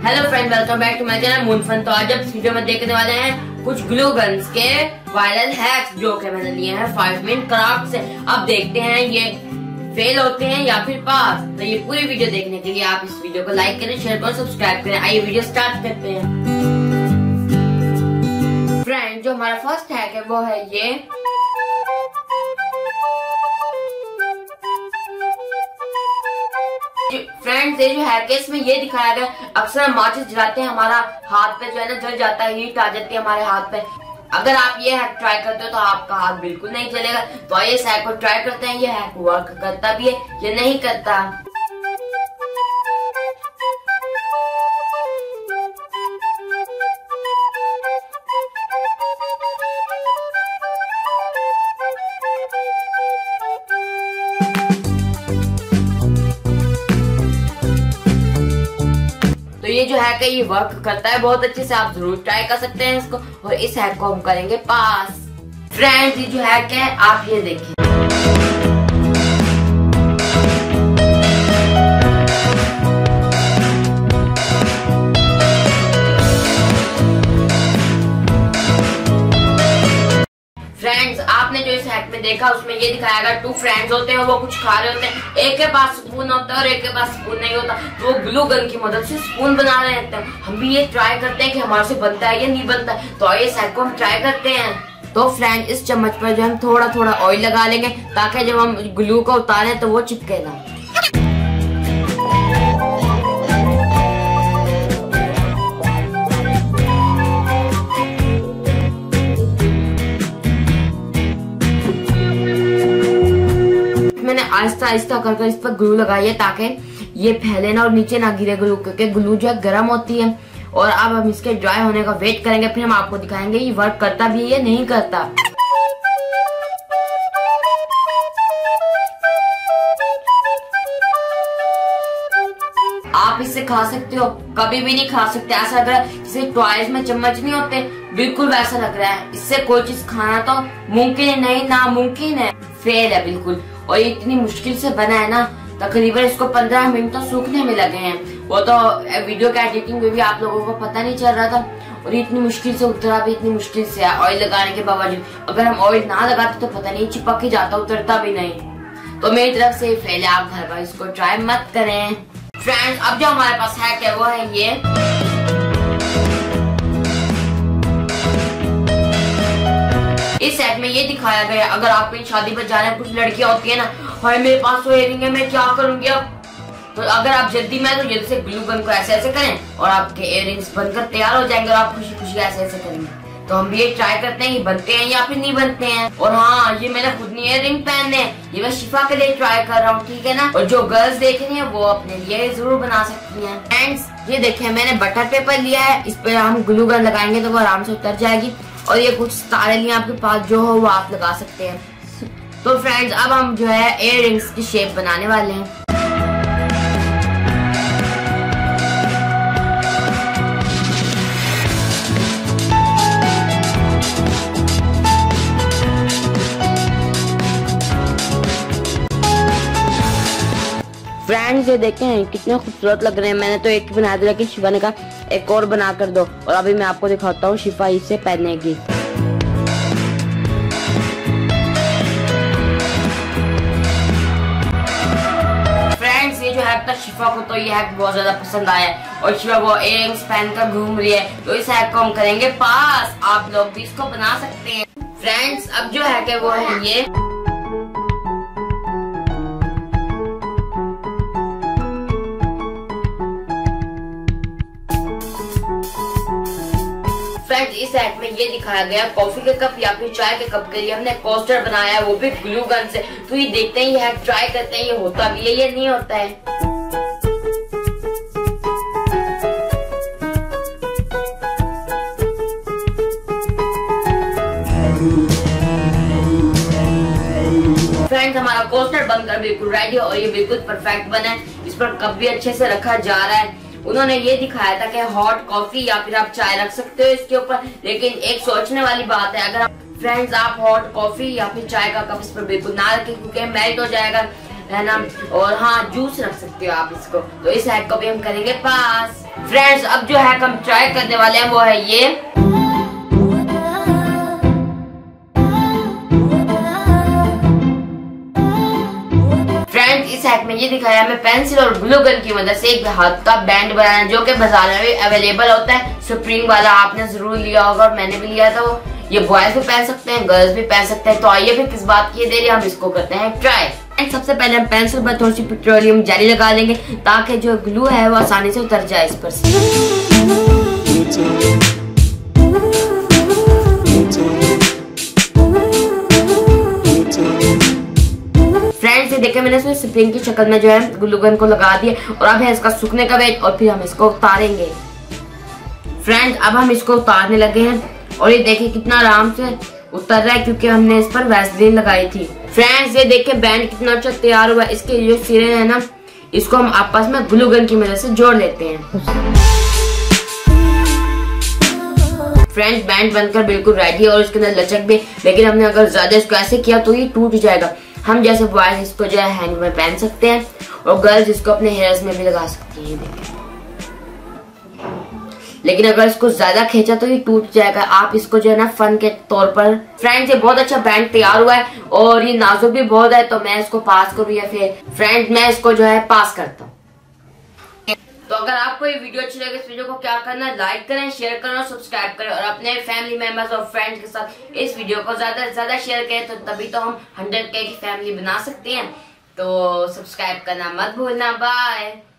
Hello friend, welcome back to my channel Moonfun. तो आज इस वीडियो में देखने वाले हैं कुछ ग्लू गन्स के वायरल हैक्स जो कि मैंने लिए हैं 5 मिनट क्राफ्ट से। अब देखते हैं ये फेल होते हैं या फिर पास। तो ये पूरी वीडियो देखने के लिए आप इस वीडियो को लाइक करें, शेयर करें, सब्सक्राइब करें। आइए वीडियो स्टार्ट करते हैं। फ्रेंड, जो हमारा फर्स्ट हैक है वो है ये। फ्रेंड्स, ये जो हैक है इसमें ये दिखाया गया, अक्सर हम माचिस जलाते हैं, हमारा हाथ पे जो है ना जल जाता है, हीट आ जाती है हमारे हाथ पे। अगर आप ये हैक ट्राई करते हो तो आपका हाथ बिल्कुल नहीं जलेगा। तो आइए इस हैक को ट्राई करते हैं। ये हैक वर्क करता भी है ये नहीं करता। तो ये जो हैक है ये वर्क करता है बहुत अच्छे से, आप जरूर ट्राई कर सकते हैं इसको। और इस हैक को हम करेंगे पास। फ्रेंड्स, ये जो हैक है आप ये देखिए। फ्रेंड्स, आपने जो इस हैक में देखा उसमें ये दिखाया गया 2 फ्रेंड्स होते हैं, वो कुछ खा रहे होते हैं, एक के पास स्पून होता है और एक के पास स्पून नहीं होता, तो वो ग्लू गन की मदद से स्पून बना रहे होते हैं। हम भी ये ट्राई करते हैं कि हमारे से बनता है या नहीं बनता है। तो आइए इस हैक को हम ट्राई करते हैं। तो फ्रेंड, इस चम्मच पर जो हम थोड़ा थोड़ा ऑयल लगा लेंगे ताकि जब हम ग्लू को उतारें तो वो चिपके ना। मैंने आहिस्ता आहिस्ता कर इस पर ग्लू लगाई है ताकि ये फैले ना और नीचे ना गिरे ग्लू, क्योंकि ग्लू जो है गर्म होती है। और अब हम इसके ड्राई होने का वेट करेंगे, फिर हम आपको दिखाएंगे ये वर्क करता भी है या नहीं करता। आप इससे खा सकते हो, कभी भी नहीं खा सकते। ऐसा लग रहा है जैसे टॉयज में चम्मच नहीं होते, बिल्कुल वैसा लग रहा है। इससे कोई चीज खाना तो मुमकिन नहीं, नामुमकिन है, फेल है बिल्कुल। और ये इतनी मुश्किल से बना है ना, तकरीबन इसको 15 मिनट तो सूखने में लगे हैं। वो तो वीडियो के एडिटिंग में भी आप लोगों को पता नहीं चल रहा था। और इतनी मुश्किल से उतरा भी इतनी मुश्किल से है ऑयल लगाने के बावजूद। अगर हम ऑयल ना लगाते तो पता नहीं चिपक ही जाता, उतरता भी नहीं। तो मेरी तरफ से फेल है, आप घर पर इसको ट्राई मत करें। फ्रेंड्स, अब जो हमारे पास हैक है वो है ये। इस हैक में ये दिखाया गया, अगर आप कहीं शादी पर जा रहे हैं, कुछ लड़कियां होती है ना, भाई मेरे पास तो इयररिंग है, मैं क्या करूंगी अब। तो अगर आप जल्दी में तो जल्दी से ग्लू गन को ऐसे ऐसे करें और आपके इयररिंग्स बनकर तैयार हो जाएंगे और आप खुशी खुशी ऐसे ऐसे करेंगे। तो हम भी ये ट्राई करते हैं, ये बनते हैं या फिर नहीं बनते हैं। और हाँ, ये मैंने खुद नहीं इयररिंग पहनने, ये मैं शिफा के लिए ट्राई कर रहा हूँ, ठीक है ना। और जो गर्ल्स देख रही है वो अपने लिए जरूर बना सकती है। फ्रेंड्स, ये देखिए मैंने बटर पेपर लिया है, इस पर हम ग्लू गन लगाएंगे तो वो आराम से उतर जाएगी। और ये कुछ तारे लिए आपके पास जो हो वो आप लगा सकते हैं। तो फ्रेंड्स, अब हम जो है इयररिंग्स की शेप बनाने वाले हैं। फ्रेंड्स, ये देखें कितने खूबसूरत लग रहे हैं। मैंने तो एक बना दिया, लेकिन शिफा ने कहा एक और बना कर दो। और अभी मैं आपको दिखाता हूँ शिफा इसे पहनेगी। फ्रेंड्स, ये जो हैक था शिफा को तो ये हैक बहुत ज्यादा पसंद आया है और शिफा वो इयररिंग्स पहनकर घूम रही है। तो इस हैक को हम करेंगे पास। आप लोग भी इसको बना सकते हैं। फ्रेंड्स, अब जो हैक है वो है ये। फ्रेंड्स, इस हैक में ये दिखाया गया कॉफी के कप या फिर चाय के कप के लिए हमने कोस्टर बनाया है, वो भी ग्लू गन से। तो ये देखते हैं, ये हैक ट्राई करते हैं, ये होता भी है ये नहीं होता है। फ्रेंड्स, हमारा कोस्टर बनकर बिल्कुल रेडी है और ये बिल्कुल परफेक्ट बना है। इस पर कप भी अच्छे से रखा जा रहा है। उन्होंने ये दिखाया था कि हॉट कॉफी या फिर आप चाय रख सकते हो इसके ऊपर। लेकिन एक सोचने वाली बात है, अगर आप फ्रेंड्स आप हॉट कॉफी या फिर चाय का कप इस पर बिल्कुल ना रखें क्योंकि मेल्ट हो जाएगा, है ना। और हाँ, जूस रख सकते हो आप इसको। तो इस हैक को भी हम करेंगे पास। फ्रेंड्स अब जो हैक हम ट्राई करने वाले हैं वो है ये। फ्रेंड्स इस हैक में ये दिखाया हमें पेंसिल और ग्लू गन की मदद से एक हाथ का बैंड बनाना, जो कि बाजार में अवेलेबल होता है स्प्रिंग वाला। आपने जरूर लिया होगा और मैंने भी लिया था। वो ये बॉयज भी पहन सकते हैं, गर्ल्स भी पहन सकते हैं। तो आइए फिर किस बात की देरी, हम इसको करते हैं ट्राई। सबसे पहले हम पेंसिल पर थोड़ी सी पेट्रोलियम जेली लगा लेंगे ताकि जो ग्लू है वो आसानी से उतर जाए इस पर से। फ्रेंड्स ये देखें मैंने इसमें स्प्रिंग की शक्ल में जो है ग्लू गन को लगा दिया और अब है इसका सूखने का वेट और फिर हम इसको उतारेंगे। फ्रेंड्स अब हम इसको उतारने लगे हैं और ये देखिए कितना आराम से उतर रहा है क्योंकि हमने इस पर वैसलीन लगाई थी। फ्रेंड्स ये देखिए बैंड कितना अच्छा तैयार हुआ है। इसके जो सिरे हैं ना इसको हम आपस में ग्लू गन की मदद से जोड़ लेते हैं। फ्रेंड्स बैंड बनकर बिल्कुल रेडी है और इसके अंदर लचक भी, लेकिन हमने अगर ज्यादा इसको ऐसे किया तो ये टूट जाएगा। हम जैसे बॉयज इसको जो है हैंड में पहन सकते हैं और गर्ल्स इसको अपने हेयर्स में भी लगा सकती हैं। देखिए लेकिन अगर इसको ज्यादा खींचा तो ये टूट जाएगा। आप इसको जो है ना फन के तौर पर। फ्रेंड्स ये बहुत अच्छा बैंड तैयार हुआ है और ये नाजुक भी बहुत है, तो मैं इसको पास करूँ या फिर फ्रेंड्स मैं इसको जो है पास करता हूँ। तो अगर आपको ये वीडियो अच्छी लगे इस वीडियो को क्या करना है, लाइक करें, शेयर करें और सब्सक्राइब करें और अपने फैमिली मेंबर्स और फ्रेंड्स के साथ इस वीडियो को ज्यादा से ज्यादा शेयर करें, तो तभी तो हम 100K की फैमिली बना सकते हैं। तो सब्सक्राइब करना मत भूलना। बाय।